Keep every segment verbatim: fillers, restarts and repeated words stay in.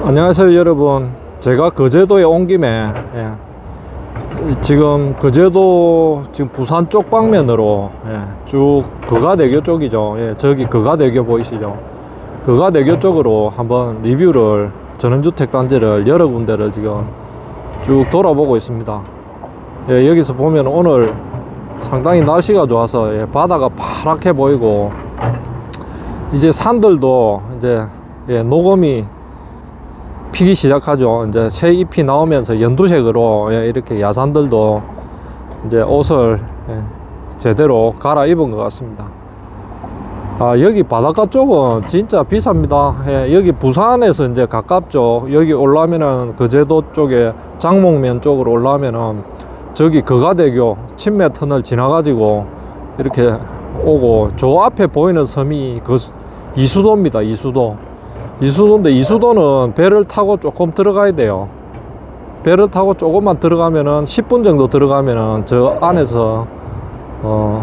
안녕하세요 여러분. 제가 거제도에 온 김에 예, 지금 거제도 지금 부산 쪽 방면으로 예, 쭉 거가대교 쪽이죠. 예, 저기 거가대교 보이시죠? 거가대교 쪽으로 한번 리뷰를 전원주택 단지를 여러 군데를 지금 쭉 돌아보고 있습니다. 예, 여기서 보면 오늘 상당히 날씨가 좋아서 예, 바다가 파랗게 보이고 이제 산들도 이제 예, 녹음이 피기 시작하죠. 이제 새 잎이 나오면서 연두색으로 예, 이렇게 야산들도 이제 옷을 예, 제대로 갈아입은 것 같습니다. 아, 여기 바닷가 쪽은 진짜 비쌉니다. 예, 여기 부산에서 이제 가깝죠. 여기 올라오면은 거제도 쪽에 장목면 쪽으로 올라오면은 저기 거가대교 친매 터널 지나가지고 이렇게 오고 저 앞에 보이는 섬이 그 이수도입니다. 이수도. 이수도인데 이수도는 배를 타고 조금 들어가야 돼요. 배를 타고 조금만 들어가면은 십 분 정도 들어가면은 저 안에서 어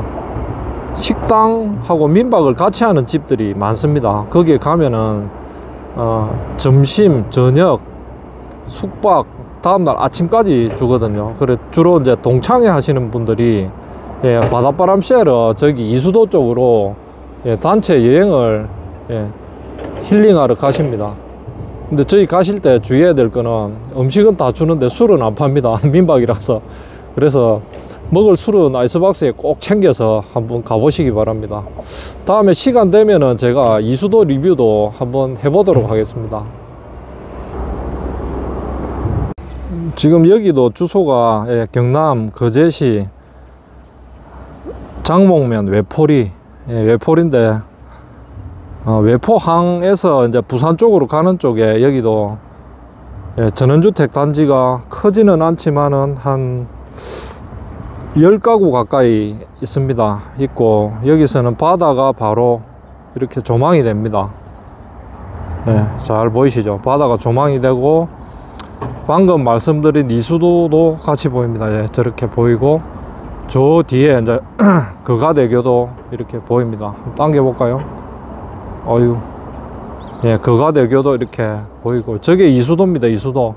식당하고 민박을 같이 하는 집들이 많습니다. 거기에 가면은 어 점심, 저녁, 숙박 다음날 아침까지 주거든요. 그래 주로 이제 동창회 하시는 분들이 예, 바닷바람 쐬러 저기 이수도 쪽으로 예, 단체 여행을 예, 힐링하러 가십니다. 근데 저희 가실 때 주의해야 될 거는 음식은 다 주는데 술은 안 팝니다. 민박이라서. 그래서 먹을 술은 아이스박스에 꼭 챙겨서 한번 가보시기 바랍니다. 다음에 시간 되면은 제가 이수도 리뷰도 한번 해보도록 하겠습니다. 지금 여기도 주소가 예, 경남 거제시 장목면 외포리 예, 외포리인데 어, 외포항에서 이제 부산 쪽으로 가는 쪽에 여기도 예, 전원주택 단지가 크지는 않지만은 한 열 가구 가까이 있습니다. 있고 여기서는 바다가 바로 이렇게 조망이 됩니다. 예, 잘 보이시죠? 바다가 조망이 되고 방금 말씀드린 이수도도 같이 보입니다. 예, 저렇게 보이고 저 뒤에 이제 거가대교도 이렇게 보입니다. 한번 당겨 볼까요? 어유, 예, 거가대교도 이렇게 보이고 저게 이수도입니다. 이수도.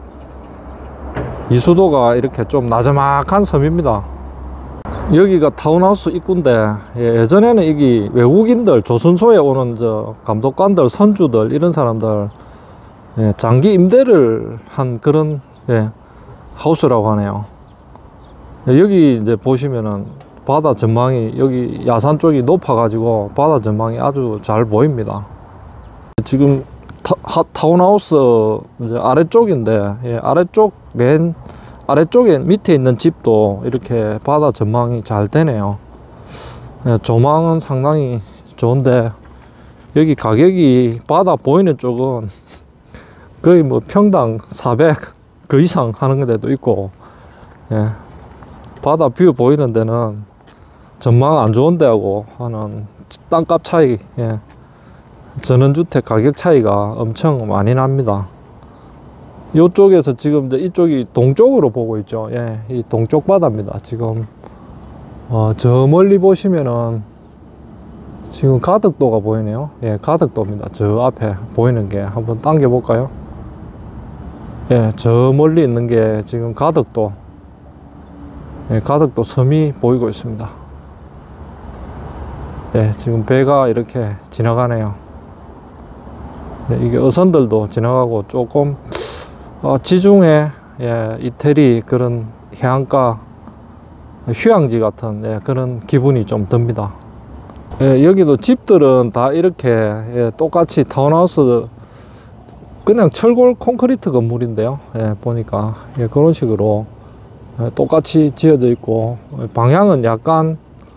이수도가 이렇게 좀 나저막한 섬입니다. 여기가 타운하우스 입구인데 예, 예전에는 여기 외국인들 조선소에 오는 저 감독관들, 선주들 이런 사람들 예, 장기 임대를 한 그런 예, 하우스라고 하네요. 예, 여기 이제 보시면은 바다 전망이 여기 야산 쪽이 높아 가지고 바다 전망이 아주 잘 보입니다. 지금 타, 하, 타운하우스 이제 아래쪽인데 예, 아래쪽 맨 아래쪽에 밑에 있는 집도 이렇게 바다 전망이 잘 되네요. 예, 조망은 상당히 좋은데 여기 가격이 바다 보이는 쪽은 거의 뭐 평당 사백 그 이상 하는 데도 있고 예, 바다 뷰 보이는 데는 전망 안 좋은 데하고 하는 땅값 차이 예, 전원주택 가격 차이가 엄청 많이 납니다. 이쪽에서 지금 이제 이쪽이 동쪽으로 보고 있죠. 예, 이 동쪽 바다입니다. 지금 어, 저 멀리 보시면은 지금 가덕도가 보이네요. 예, 가덕도입니다. 저 앞에 보이는 게 한번 당겨 볼까요? 예, 저 멀리 있는 게 지금 가덕도 예, 가덕도 섬이 보이고 있습니다. 예, 지금 배가 이렇게 지나가네요. 예, 이게 어선들도 지나가고 조금 어, 지중해 예, 이태리 그런 해안가 휴양지 같은 예, 그런 기분이 좀 듭니다. 예, 여기도 집들은 다 이렇게 예, 똑같이 타운하우스 그냥 철골 콘크리트 건물인데요. 예, 보니까 예, 그런 식으로 예, 똑같이 지어져 있고 방향은 약간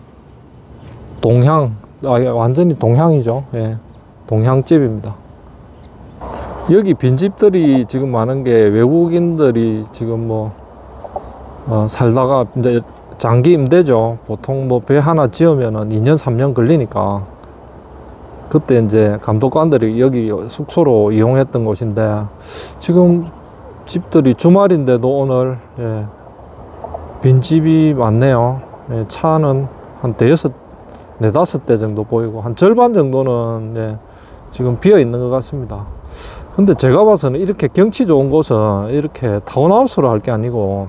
동향 아, 예, 완전히 동향이죠. 예, 동향집입니다. 여기 빈집들이 지금 많은 게 외국인들이 지금 뭐 어, 살다가 이제 장기 임대죠. 보통 뭐 배 하나 지으면은 이 년 삼 년 걸리니까 그때 이제 감독관들이 여기 숙소로 이용했던 곳인데 지금 집들이 주말인데도 오늘 예, 빈집이 많네요. 예, 차는 한 대여섯 네다섯 대 정도 보이고 한 절반 정도는 예, 지금 비어 있는 것 같습니다. 근데 제가 봐서는 이렇게 경치 좋은 곳은 이렇게 타운하우스로 할 게 아니고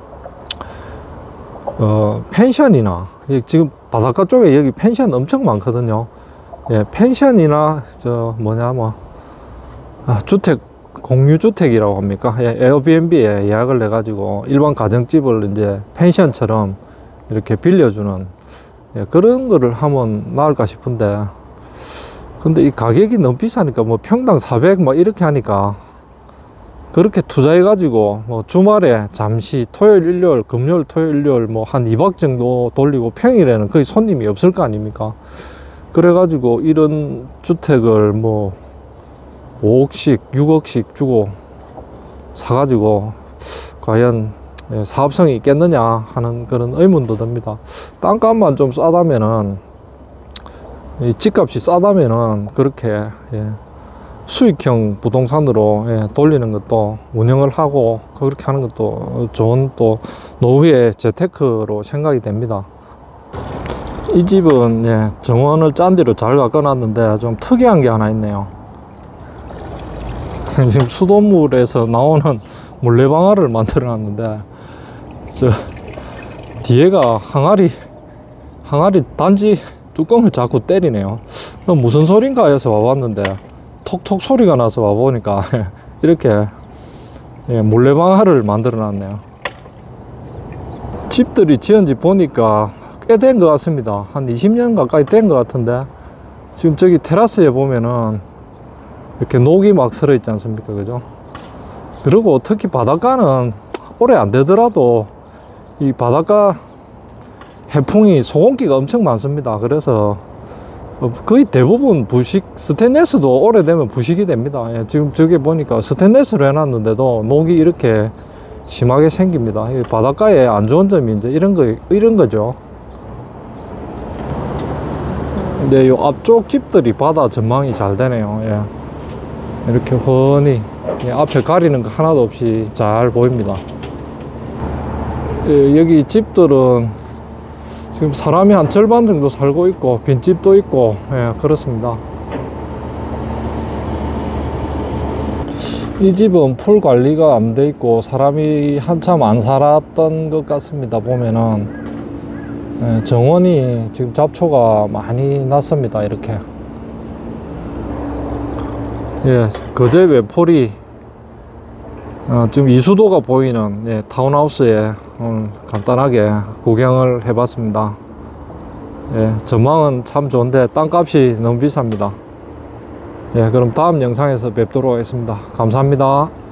어 펜션이나 지금 바닷가 쪽에 여기 펜션 엄청 많거든요. 예, 펜션이나 저 뭐냐 뭐 아, 주택 공유주택이라고 합니까? 예, 에어비앤비에 예약을 해 가지고 일반 가정집을 이제 펜션처럼 이렇게 빌려주는, 예, 그런 거를 하면 나을까 싶은데, 근데 이 가격이 너무 비싸니까 뭐 평당 사백 뭐 이렇게 하니까 그렇게 투자해 가지고 뭐 주말에 잠시 토요일 일요일 금요일 토요일 일요일 뭐 한 이 박 정도 돌리고 평일에는 거의 손님이 없을 거 아닙니까? 그래 가지고 이런 주택을 뭐 오억씩 육억씩 주고 사 가지고 과연 사업성이 있겠느냐 하는 그런 의문도 듭니다. 땅값만 좀 싸다면은, 이 집값이 싸다면은 그렇게, 예, 수익형 부동산으로, 예, 돌리는 것도 운영을 하고 그렇게 하는 것도 좋은 또 노후의 재테크로 생각이 됩니다. 이 집은, 예, 정원을 짠 뒤로 잘 가꿔놨는데 좀 특이한 게 하나 있네요. 지금 수돗물에서 나오는 물레방아를 만들어 놨는데 저 뒤에가 항아리 항아리 단지 뚜껑을 자꾸 때리네요. 무슨 소린가 해서 와봤는데 톡톡 소리가 나서 와보니까 이렇게, 예, 물레방아를 만들어 놨네요. 집들이 지은 지 보니까 꽤 된 것 같습니다. 한 이십 년 가까이 된 것 같은데, 지금 저기 테라스에 보면은 이렇게 녹이 막 설어 있지 않습니까? 그죠? 그리고 특히 바닷가는 오래 안 되더라도 이 바닷가 해풍이 소금기가 엄청 많습니다. 그래서 거의 대부분 부식, 스테인레스도 오래되면 부식이 됩니다. 예, 지금 저기 보니까 스테인레스로 해놨는데도 녹이 이렇게 심하게 생깁니다. 이 바닷가에 안 좋은 점이 이제 이런 거, 이런 거죠. 근데 이 앞쪽 집들이 바다 전망이 잘 되네요. 예. 이렇게 훤히, 예, 앞에 가리는 거 하나도 없이 잘 보입니다. 예, 여기 집들은 지금 사람이 한 절반 정도 살고 있고 빈집도 있고, 예, 그렇습니다. 이 집은 풀 관리가 안 돼 있고 사람이 한참 안 살았던 것 같습니다. 보면은, 예, 정원이 지금 잡초가 많이 났습니다. 이렇게, 예, 거제 외포리, 어, 지금 이수도가 보이는, 예, 타운하우스에 오늘 간단하게 구경을 해봤습니다. 예, 전망은 참 좋은데 땅값이 너무 비쌉니다. 예, 그럼 다음 영상에서 뵙도록 하겠습니다. 감사합니다.